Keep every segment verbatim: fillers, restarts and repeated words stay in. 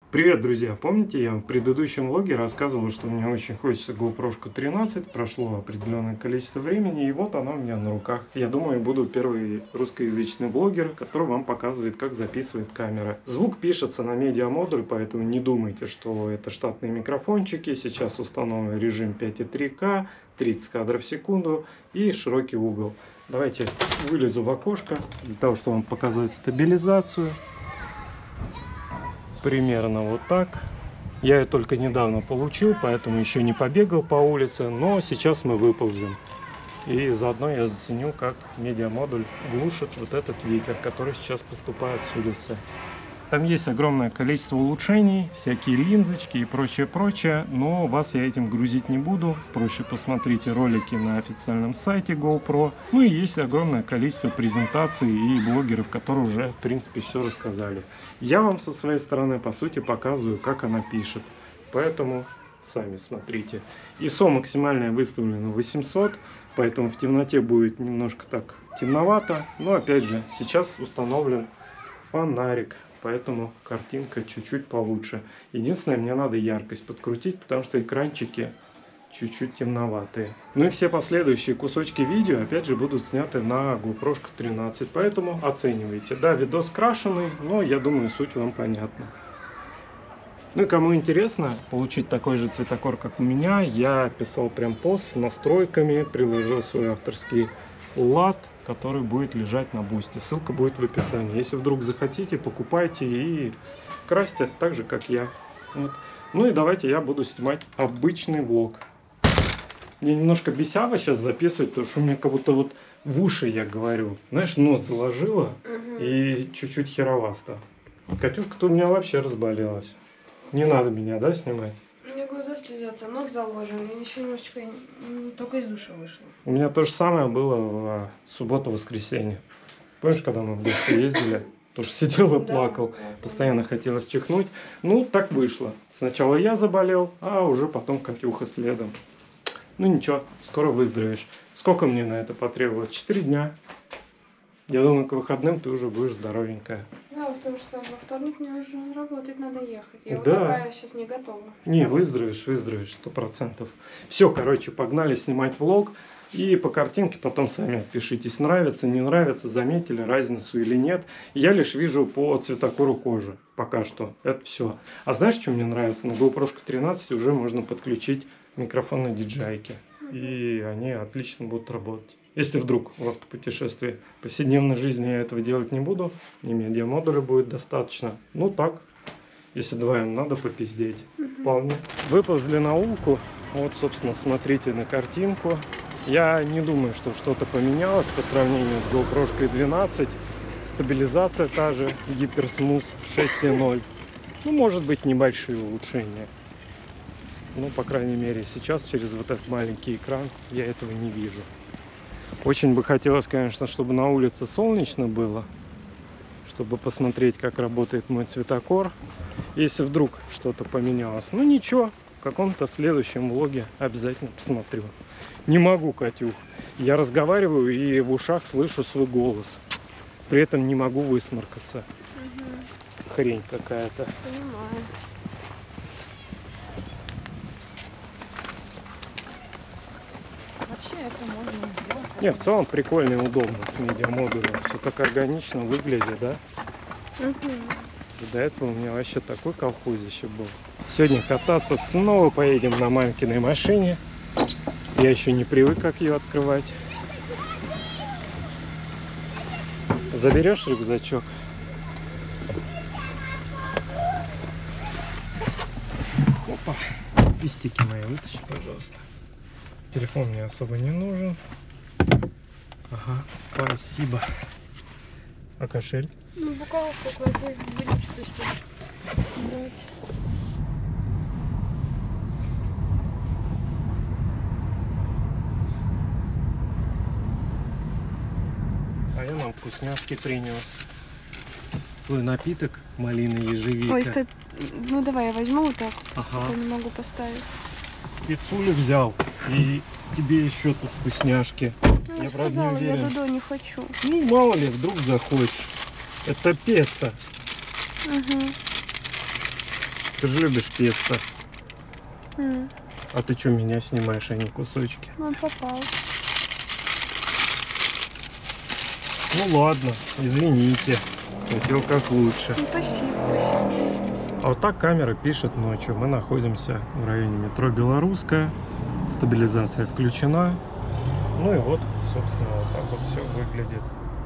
Привет, друзья! Помните, я в предыдущем влоге рассказывал, что мне очень хочется GoPro тринадцать, прошло определенное количество времени, и вот она у меня на руках. Я думаю, буду первый русскоязычный блогер, который вам показывает, как записывает камера. Звук пишется на медиамодуль, поэтому не думайте, что это штатные микрофончики. Сейчас установлен режим пять и три ка, тридцать кадров в секунду и широкий угол. Давайте вылезу в окошко, для того, чтобы вам показать стабилизацию. Примерно вот так. Я ее только недавно получил, поэтому еще не побегал по улице, но сейчас мы выползем. И заодно я заценю, как медиамодуль глушит вот этот ветер, который сейчас поступает с улицы. Там есть огромное количество улучшений, всякие линзочки и прочее-прочее, но вас я этим грузить не буду. Проще посмотрите ролики на официальном сайте GoPro. Ну и есть огромное количество презентаций и блогеров, которые уже, в принципе, все рассказали. Я вам со своей стороны, по сути, показываю, как она пишет. Поэтому сами смотрите. ай эс о максимальное выставлено восемьсот, поэтому в темноте будет немножко так темновато. Но, опять же, сейчас установлен фонарик. Поэтому картинка чуть-чуть получше. Единственное, мне надо яркость подкрутить, потому что экранчики чуть-чуть темноватые. Ну и все последующие кусочки видео, опять же, будут сняты на GoPro тринадцать. Поэтому оценивайте. Да, видос крашеный, но я думаю, суть вам понятна. Ну и кому интересно получить такой же цветокор, как у меня, я писал прям пост с настройками, приложил свой авторский лад, который будет лежать на бусте. Ссылка будет в описании. Если вдруг захотите, покупайте и красьте так же, как я. Вот. Ну и давайте я буду снимать обычный влог. Мне немножко бесяво сейчас записывать, потому что у меня как будто вот в уши я говорю. Знаешь, нос заложила угу. И чуть-чуть херовасто. Катюшка-то у меня вообще разболелась. Не надо меня, да, снимать? У меня глаза слезятся, нос заложен. Я еще немножечко только из душа вышла. У меня то же самое было в субботу-воскресенье. Помнишь, когда мы в гости ездили? Тоже сидел и плакал. Да, постоянно хотелось чихнуть. Ну, так вышло. Сначала я заболел, а уже потом Катюха следом. Ну ничего, скоро выздоровеешь. Сколько мне на это потребовалось? Четыре дня. Я думаю, к выходным ты уже будешь здоровенькая. Да, потому что во вторник мне уже работать надо ехать. Я да. Вот такая сейчас не готова. Не, выздоровеешь, выздоровеешь, сто процентов. Все, короче, погнали снимать влог. И по картинке потом сами отпишитесь, нравится, не нравится, заметили разницу или нет. Я лишь вижу по цветокору кожи, пока что. Это все. А знаешь, что мне нравится? На GoPro тринадцать уже можно подключить микрофон на ди джей ай-ке. И они отлично будут работать. Если вдруг в автопутешествии в повседневной жизни я этого делать не буду, и медиамодуля будет достаточно. Ну так, если вдвоем надо попиздеть, вполне. Выползли на улку. Вот, собственно, смотрите на картинку. Я не думаю, что что-то поменялось по сравнению с GoPro двенадцать. Стабилизация та же, Hypersmooth шесть и ноль. Ну, может быть, небольшие улучшения. Ну, по крайней мере, сейчас через вот этот маленький экран я этого не вижу. Очень бы хотелось, конечно, чтобы на улице солнечно было, чтобы посмотреть, как работает мой цветокор. Если вдруг что-то поменялось. Ну ничего, в каком-то следующем влоге обязательно посмотрю. Не могу, Катюх. Я разговариваю и в ушах слышу свой голос. При этом не могу высморкаться. Угу. Хрень какая-то. Понимаю. Вообще это можно сделать. Не, в целом прикольно и удобно с медиамодулем. Все так органично выглядит, да? Угу. До этого у меня вообще такой колхозище был. Сегодня кататься снова поедем на мамкиной машине. Я еще не привык, как ее открывать. Заберешь рюкзачок? Опа. Пистики мои вытащи, пожалуйста. Телефон мне особо не нужен. Ага, спасибо. А кошель? Ну, буковку клади, будем что-то что брать. А я нам вкусняшки принес. Твой напиток, малина, ежевика. Ой, стой. Ну давай я возьму вот так. Ага. Я не могу поставить. Пиццулю взял. И тебе еще тут вкусняшки. Ну, я, правда, не уверен. Я Додо не хочу. Ну, мало ли, вдруг захочешь. Это песто. Угу. Ты же любишь песто. Mm. А ты что меня снимаешь, а не кусочки? Он попал. Ну ладно, извините. Хотел как лучше. Ну, спасибо, спасибо. А вот так камера пишет ночью. Мы находимся в районе метро Белорусская. Стабилизация включена. Ну и вот, собственно, вот так вот все выглядит.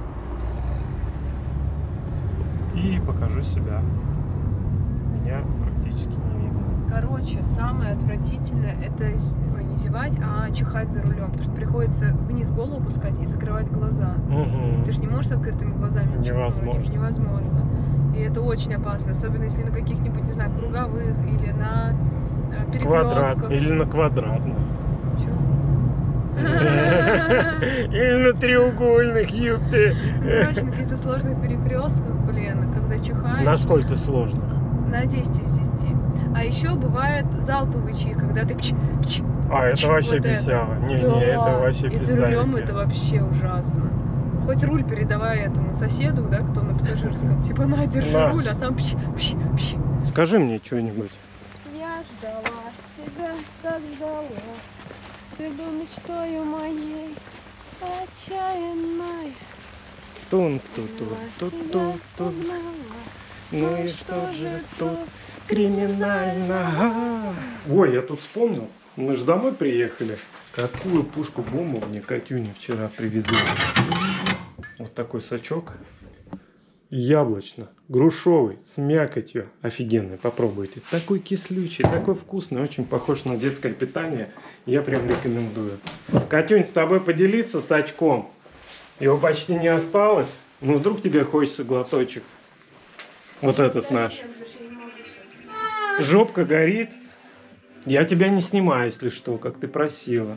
И покажу себя. Меня практически не видно. Короче, самое отвратительное это ой, не зевать, а чихать за рулем. Потому что приходится вниз голову пускать и закрывать глаза. Угу. Ты же не можешь с открытыми глазами чихнуть. Невозможно. Невозможно. И это очень опасно. Особенно если на каких-нибудь, не знаю, круговых или на э, перекрестках. Квадрат. Или на квадратных. Чё? Или на треугольных, ёпты. Ну, короче, на каких-то сложных перекрестках, блин, когда чихаешь. Насколько сложных? На десять из десяти. А еще бывает залповый чих, когда ты пч, пч, А, это пч, вообще вот бесява. это. Не, Да. не, это вообще И за рулем пиздарики. это вообще ужасно. Хоть руль передавай этому соседу, да, кто на пассажирском. Типа, на, держи На. руль, а сам пч, пч, пч. Скажи мне что-нибудь. Я ждала тебя, так ждала. Ты был мечтою моей, отчаянной. Тун-ту-ту-ту-ту-ту. Ну и что же тут криминально? Ой, я тут вспомнил. Мы же домой приехали. Какую пушку-бомбу мне Катюня вчера привезла. Вот такой сачок. Яблочно-грушевый, с мякотью. Офигенный, попробуйте. Такой кислючий, такой вкусный, очень похож на детское питание. Я прям рекомендую. Катюнь, с тобой поделиться сачком? Его почти не осталось. Ну, вдруг тебе хочется глоточек. Вот этот наш. Жопка горит. Я тебя не снимаю, если что, как ты просила.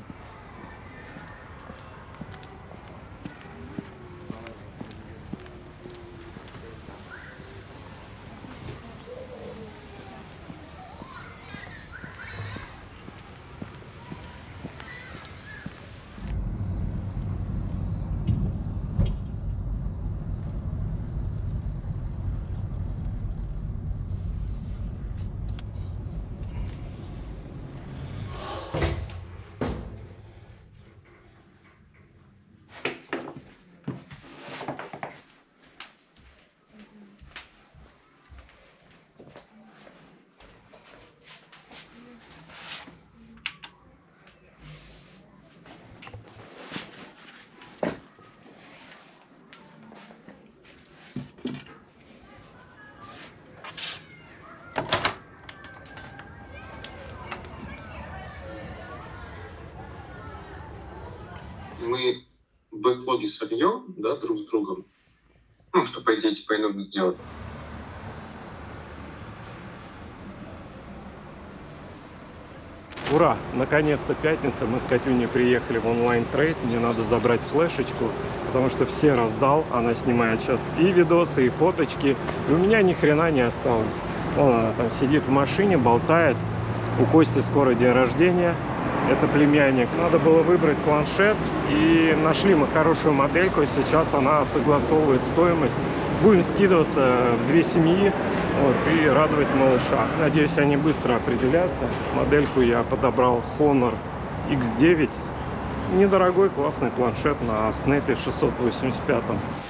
Мы бэклоги сольем, да, друг с другом. Ну, что, по идее, типа и нужно делать. Ура! Наконец-то пятница. Мы с Катюней приехали в онлайн-трейд. Мне надо забрать флешечку, потому что все раздал. Она снимает сейчас и видосы, и фоточки. И у меня ни хрена не осталось. Вон она там сидит в машине, болтает. У Кости скоро день рождения. Это племянник. Надо было выбрать планшет. И нашли мы хорошую модельку. И сейчас она согласовывает стоимость. Будем скидываться в две семьи. Вот, и радовать малыша. Надеюсь, они быстро определятся. Модельку я подобрал Honor икс девять. Недорогой, классный планшет на снэпе шестьсот восемьдесят пять.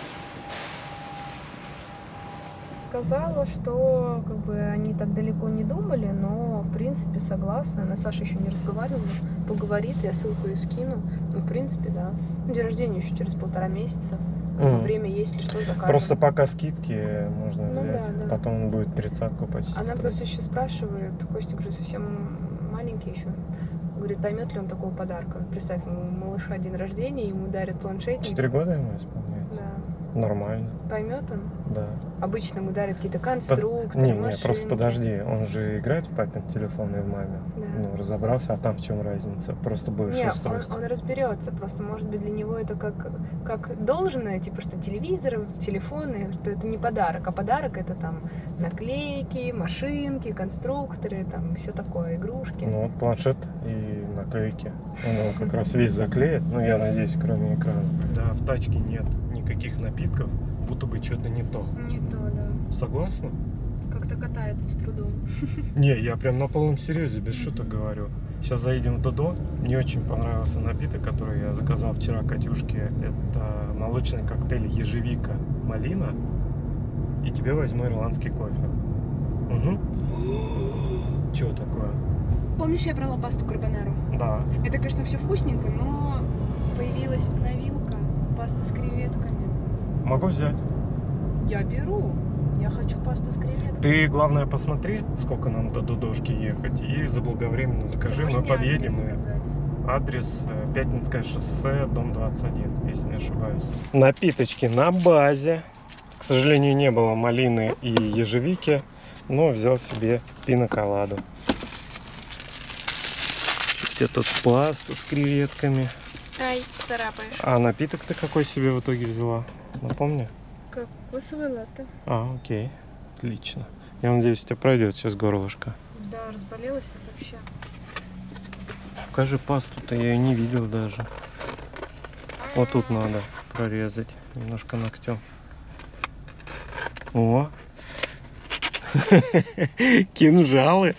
Сказала, что как бы они так далеко не думали, но в принципе согласна. Она с Сашей еще не разговаривала. Поговорит, я ссылку ей скину. Ну, в принципе, да. День рождения еще через полтора месяца. Mm. Время есть, если что, закажем. Просто пока скидки можно Ну, взять. да, да. Потом он будет тридцатку почти. Она стоить. просто еще спрашивает, Костик уже совсем маленький еще. Говорит, поймет ли он такого подарка. Представь, ему малыша день рождения, ему дарят планшетник. Четыре года ему исполняется? Да. Нормально. Поймет он? Да. Обычно ему дарят какие-то Под... конструкторы, Не, не, машинки. просто подожди. Он же играет в папин телефон и в маме. Да. Ну, разобрался, а там в чем разница? Просто будешь Не, он, устройство. он разберется, просто может быть для него это как, как должное, типа что телевизор, телефоны, что это не подарок, а подарок это там наклейки, машинки, конструкторы, там все такое, игрушки. Ну вот планшет и наклейки. Он его как раз весь заклеит, ну я надеюсь, кроме экрана. Да, в тачке нет никаких напитков, будто бы что-то не то. Не то, да. Согласна? Как как-то катается с трудом. Не, я прям на полном серьезе, без шуток говорю. Сейчас заедем в Додо. Мне очень понравился напиток, который я заказал вчера Катюшке. Это молочный коктейль ежевика малина. И тебе возьму ирландский кофе. Угу. Чего такое? Помнишь, я брала пасту карбонару? Да. Это, конечно, все вкусненько, но появилась новинка. Паста с креветками. Могу взять. Я беру. Я хочу пасту с креветками. Ты, главное, посмотри, сколько нам до Додошки ехать. И заблаговременно закажи, Ты мы можешь мне подъедем. адрес И... сказать? Адрес э, Пятницкое шоссе, дом двадцать один, если не ошибаюсь. Напиточки на базе. К сожалению, не было малины и ежевики, но взял себе пиноколаду. Где тут паста с креветками. Ай, царапаешь. А напиток ты какой себе в итоге взяла? Напомни. Кокосовый латте. А, окей. Отлично. Я надеюсь, у тебя пройдет сейчас горлышко. Да, разболелась так вообще. Покажи пасту-то, я ее не видел даже. Вот тут надо прорезать немножко ногтем. О! Кинжалы!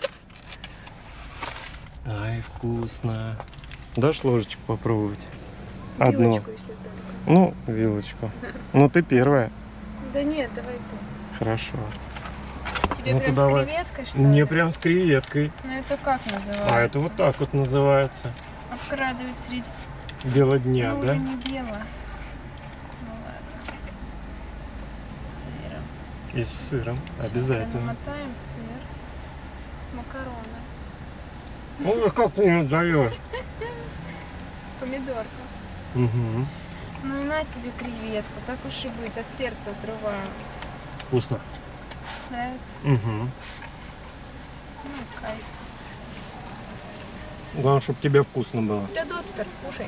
Ай, вкусно! Дашь ложечку попробовать? Одну. Вилочку, если только. Ну, вилочку. Ну, ты первая. Да нет, давай ты. Хорошо. Тебе Ну, прям ты с давай. креветкой, что ли? Не прям с креветкой. Ну это как называется? А это вот так вот называется. Обкрадывать средь. Бело дня, Ну, да? уже не бело. Ну ладно. С сыром. И с сыром. Сейчас Обязательно. намотаем сыр. Макароны. Ну, как ты мне даешь? Помидорка. Угу. Ну и на тебе креветку. Так уж и быть. От сердца отрываю. Вкусно. Нравится? Угу. Ну, кайф. Главное, чтобы тебе вкусно было. Да, Дотстер, кушай.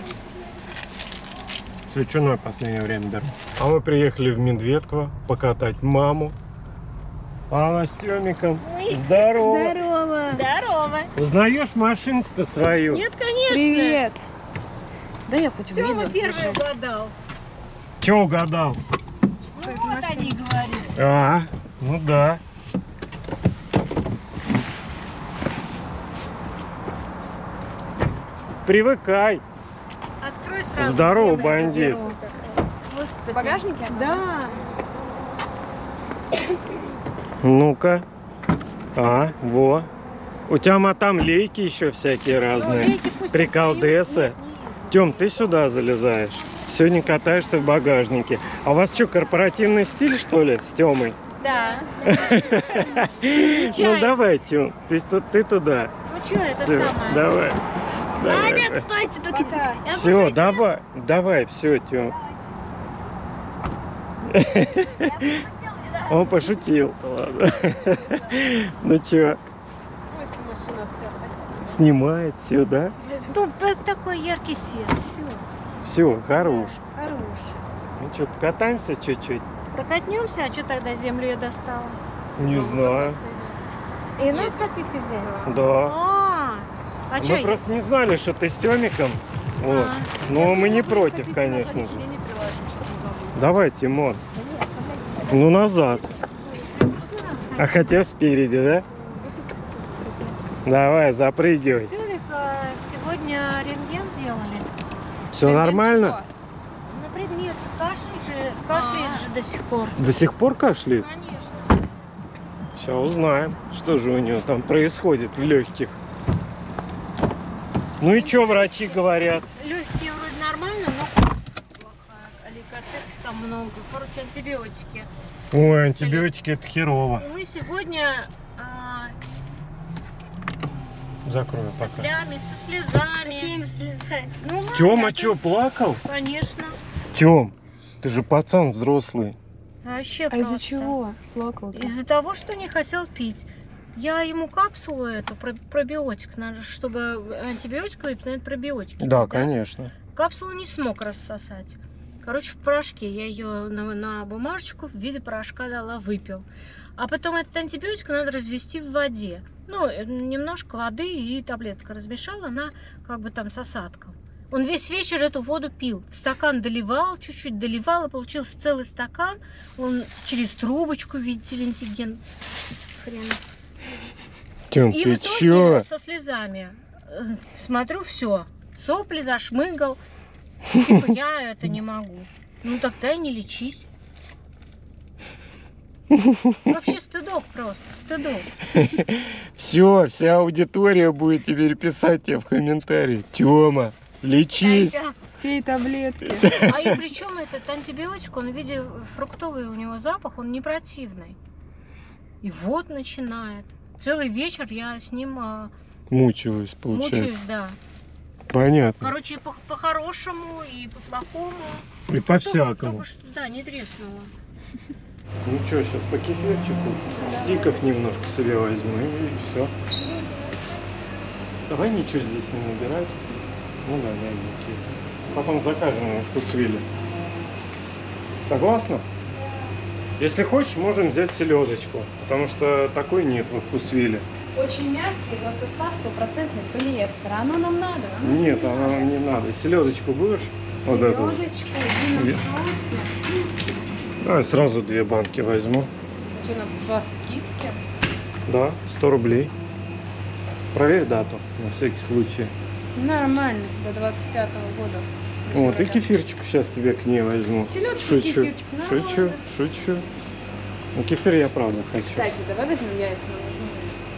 С ветчиной в последнее время беру. А мы приехали в Медведково покатать маму. А она с Тёмиком. Здорово. Здорово. Здорово. Узнаешь машинку-то свою? Нет, конечно. Привет. Да я хоть Тёма выйду. первый угадал. Че угадал? Что это Вот машина? они говорят. А, ну да. Привыкай. Открой сразу. Здорово, всем, я бандит. заберу. Господи. В багажнике? Да. Ну-ка. А, во. У тебя там лейки еще всякие Ну, разные. лейки пусть Приколдесы. остаются. Нет, нет. Тём, ты сюда залезаешь. Сегодня катаешься в багажнике. А у вас что, корпоративный стиль, что ли, с Тёмой? Да. Ну давай, Тём, ты, тут, ты туда. Ну что, это Всё, самое. давай. А, Давай. нет, стойте, только... Пока. Я Все, пошутила. давай, давай, все, Тём. Он пошутил. Ладно. Ну чё, Ой, эта машина об тебя, спасибо. снимает все, да? Тут э, такой яркий свет. Все. Все, хорош. Хорош. Ну что, катаемся чуть-чуть? Прокатнемся, а что тогда землю я достала? Не Ну, знаю. кататься идём. И нас Если хотите взять. Да. А, а что? Мы просто не знали, что ты с Тёмиком. Вот. А. Но Я мы думала, не вы против, хотите конечно назад же. сиденье приложить, чтобы не забыть. Давай, Тимон. Да не, оставляйте. Ну назад. А хотя спереди, да? Давай, запрыгивай. Тёмик, а, сегодня рентген делали. Все Рентген нормально? чего? На предмет кашель же, кашляет А. же до сих пор. До сих пор кашляет? Конечно. Сейчас узнаем, что же у него там происходит в легких. Ну и что врачи говорят? Легкие вроде нормально, но плохая. А лейкоцитов там много. Короче, антибиотики. Ой, антибиотики это херово. И мы сегодня а, Закрою с пока. соплями, со слезами. слезами? Ну, ладно, Тёма это- что, плакал? Конечно. Тём, ты же пацан взрослый. Вообще А из-за просто. чего плакал? Из-за того, что не хотел пить. Я ему капсулу эту, про- пробиотик, надо, чтобы антибиотик выпить, надо пробиотики. Да, пить, конечно. Капсулу не смог рассосать. Короче, в порошке. Я ее на, на бумажечку в виде порошка дала, выпил. А потом этот антибиотик надо развести в воде. Ну, э, немножко воды и таблетка размешала на как бы там с осадком. Он весь вечер эту воду пил. В стакан доливал, чуть-чуть доливал, и получился целый стакан. Он через трубочку, видите ли, антиген хрен. Тём, И ты в итоге чё? со слезами э, смотрю, все, сопли зашмыгал. Типа, я это не могу. Ну тогда и не лечись. Вообще стыдок просто, стыдок. Все, вся аудитория будет теперь писать тебе в комментарии. Тёма, лечись. Тася, Пей таблетки. а и причем этот антибиотик, он в виде фруктовый, у него запах, он не противный. И вот начинает. Целый вечер я с ним а, Мучилась, получается. мучаюсь, да. Понятно. Короче, по- по-хорошему и по-плохому. И Только- по-всякому. только что, да, не треснуло. Ну что, сейчас по кефирчику, стиков немножко себе возьму и все. Давай ничего здесь не набирать. Ну да, дай мне кефир. Потом закажем в вкусвилле. Согласна? Если хочешь, можем взять селедочку, потому что такой нет во вкусвилле. Очень мягкий, но состав стопроцентный полиэстер. Оно нам надо. Нам Нет, она нам не надо. Селедочку будешь? Вот эту. селедочку, винном Ве- соусе. Давай сразу две банки возьму. Что, на по скидке? Да, сто рублей. Проверь дату, на всякий случай. Нормально, до двадцать пятого года. Вот, и кефирчик сейчас тебе к ней возьму. Селедочку, Шучу, кефирчик, нормально. шучу, шучу. Ну, кефир я правда хочу. Кстати, давай возьмем яйца. нам нужны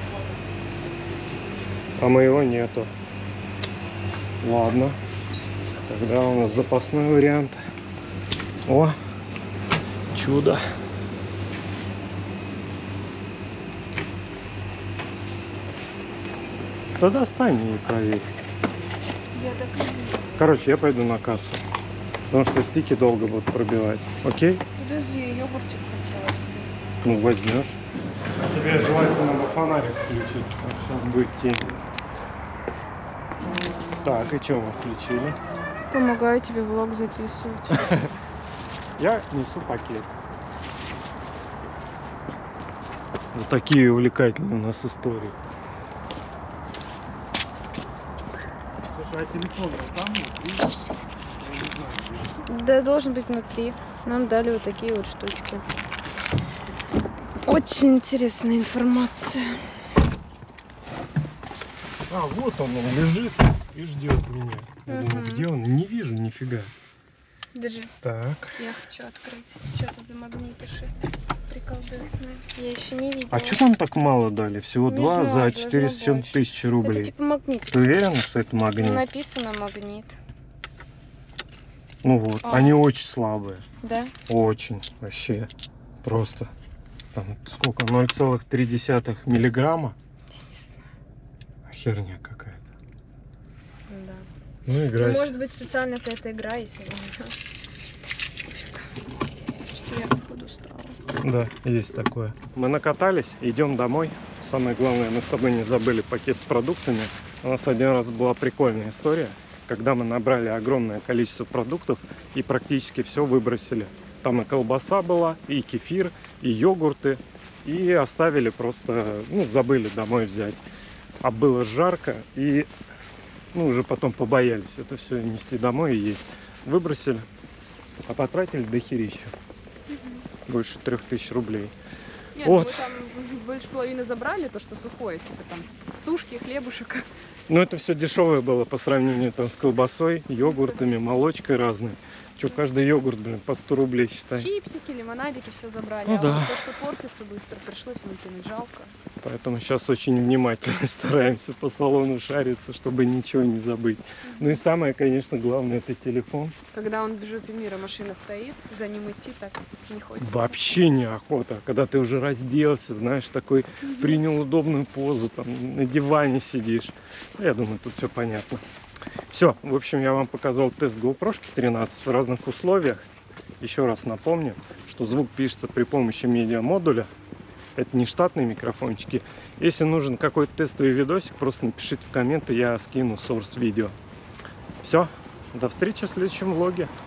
яйца. А моего нету. Ладно. Тогда у нас запасной вариант. О, чудо. Да достань и проверь. Я так и думала. Короче, я пойду на кассу. Потому что стики долго будут пробивать. Окей? Подожди, йогуртик хотела себе. Ну, возьмешь. Тебе желательно бы фонарик включить. Сейчас будет тень. Так, и что мы включили? Помогаю тебе влог записывать. Я несу пакет. Вот такие увлекательные у нас истории. Слушай, а телефон там внутри? Я не знаю, где. Да, должен быть внутри. Нам дали вот такие вот штучки. Очень интересная информация. А, вот он, он лежит и ждет меня. Я думаю, Мгм. где он? Не вижу нифига. Держи, Так. я хочу открыть. Что тут за магнитыши? Приколдесные. Я еще не видела. А что там так мало дали? Всего Не два знаю, за должно четыреста с чем-то больше. тысяч Это рублей. типа магнит. Ты уверена, что это магнит? Написано магнит. Ну вот, А. они очень слабые. Да? Очень. Вообще. Просто. Там сколько? ноль целых три десятых миллиграмма? Я не знаю. Херня какая-то. Да. Ну, Ну, играй. может быть, специально какая-то игра, если не знаю. Что я походу устала. Да, есть такое. Мы накатались, идем домой. Самое главное, мы с тобой не забыли пакет с продуктами. У нас один раз была прикольная история, когда мы набрали огромное количество продуктов и практически все выбросили. Там и колбаса была, и кефир, и йогурты. И оставили просто, ну, забыли домой взять. А было жарко, и ну, уже потом побоялись это все нести домой и есть. Выбросили, а потратили дохерища. Больше трех тысяч рублей. Нет, Вот. мы там больше половины забрали, то, что сухое, типа там сушки, хлебушек. Но это все дешевое было по сравнению там с колбасой, йогуртами, молочкой разной. Че, каждый йогурт, блин, по сто рублей считай. Чипсики, лимонадики, все забрали. Ну а да. вот то, что портится быстро, пришлось выкинуть, жалко. Поэтому сейчас очень внимательно стараемся по салону шариться, чтобы ничего не забыть. Ну и самое, конечно, главное, это телефон. Когда он в жопе мира, машина стоит, за ним идти так не хочется. Вообще неохота. Когда ты уже разделся, знаешь, такой принял удобную позу, там на диване сидишь. Я думаю, тут все понятно. Все, в общем, я вам показал тест GoPro тринадцать в разных условиях. Еще раз напомню, что звук пишется при помощи медиамодуля. Это не штатные микрофончики. Если нужен какой-то тестовый видосик, просто напишите в комменты, я скину source видео. Все, до встречи в следующем влоге.